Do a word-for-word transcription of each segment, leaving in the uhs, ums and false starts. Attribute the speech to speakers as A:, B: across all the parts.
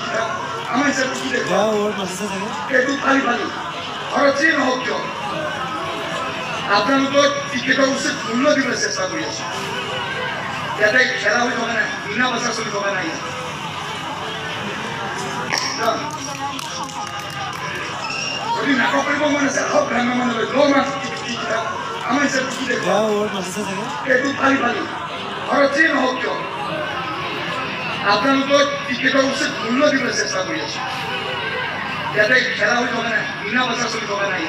A: আমাৰ হিচাপে কি দেখুৱা এইটো ফালি ফালি ঘৰত যি নহওক কিয় আপোনালোকৰ টিকেটৰ উচিত মূল্য দিবলৈ চেষ্টা কৰি আছো ইয়াতে খেলা হৈ থকা নাই বিনা পইচা চলি থকা নাই যদি নাটক কৰিব মন আছে আহক গ্ৰাম্য মানুহলৈ ল মাছ আমাৰ হিচাপে কি দেখুৱা এইটো ফালি ফালি ঘৰত যি নহওক কিয় আপোনালোকৰ টিকেটৰ উচিত মূল্য দিবলৈ চেষ্টা কৰি আছো ইয়াতে খেলা হৈ থকা নাই বিনা পইচা চলি থকা নাই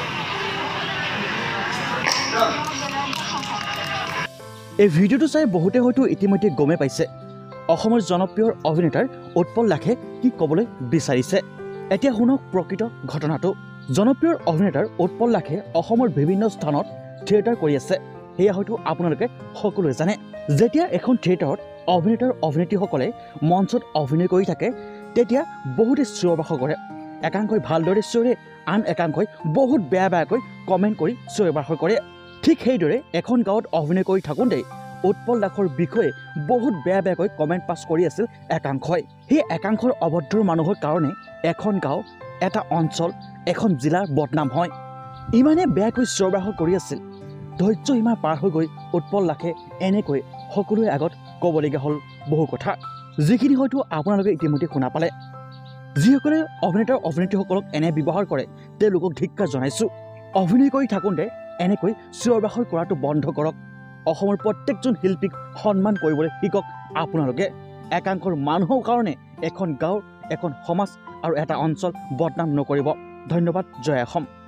B: এই ভিডিঅ'টো চাই বহুতে হয়তো ইতিমধ্যে গমে পাইছে অসমৰ জনপ্ৰিয় অভিনেতাৰ উৎপল লাখে কি ক'বলৈ বিচাৰিছে এতিয়া শুনক প্ৰকৃত ঘটনাটো জনপ্ৰিয় অভিনেতাৰ উৎপল লাখে অসমৰ বিভিন্ন স্থানত থিয়েটাৰ কৰি আছে সেয়া হয়তো আপোনালোকে সকলোৱে জানে যেতিয়া এখন থিয়েটাৰত অভিনেতাৰ অভিনেত্ৰীসকলে মঞ্চত অভিনয় কৰি থাকে তেতিয়া বহুতে চিঞৰ-বাখৰ কৰে একাংশই ভালদৰে চিঞৰে আন একাংশই বহুত বেয়া বেয়াকৈ কমেণ্ট কৰি চিঞৰ-বাখৰ কৰে ঠিক সেইদৰে এখন গাঁৱত অভিনয় কৰি থাকোঁতে উৎপল লাখৰ বিষয়ে বহুত বেয়া বেয়াকৈ কমেণ্ট পাছ কৰি আছিল একাংশই সেই একাংশৰ অভদ্ৰ মানুহৰ কাৰণে এখন গাঁও এটা অঞ্চল এখন জিলাৰ বদনাম হয় ইমানে বেয়াকৈ চিঞৰ-বাখৰ কৰি আছিল ধৈৰ্য সীমা পাৰ হৈ গৈ উৎপল লাখে এনেকৈ সকলোৰে আগত ক'বলগীয়া হ'ল বহু কথা যিখিনি হয়তো আপোনালোকে ইতিমধ্যে শুনা পালে যিসকলে অভিনেতাৰ অভিনেত্ৰীসকলক এনে ব্যৱহাৰ কৰে তেওঁলোকক ধিক্কাৰ জনাইছোঁ অভিনয় কৰি থাকোঁতে এনেকৈ চিঞৰ-বাখৰ কৰাটো বন্ধ কৰক অসমৰ প্ৰত্যেকজন শিল্পীক সন্মান কৰিবলৈ শিকক আপোনালোকে একাংশৰ মানুহৰ কাৰণে এখন গাঁও এখন সমাজ আৰু এটা অঞ্চল বদনাম নকৰিব ধন্যবাদ জয় অসম।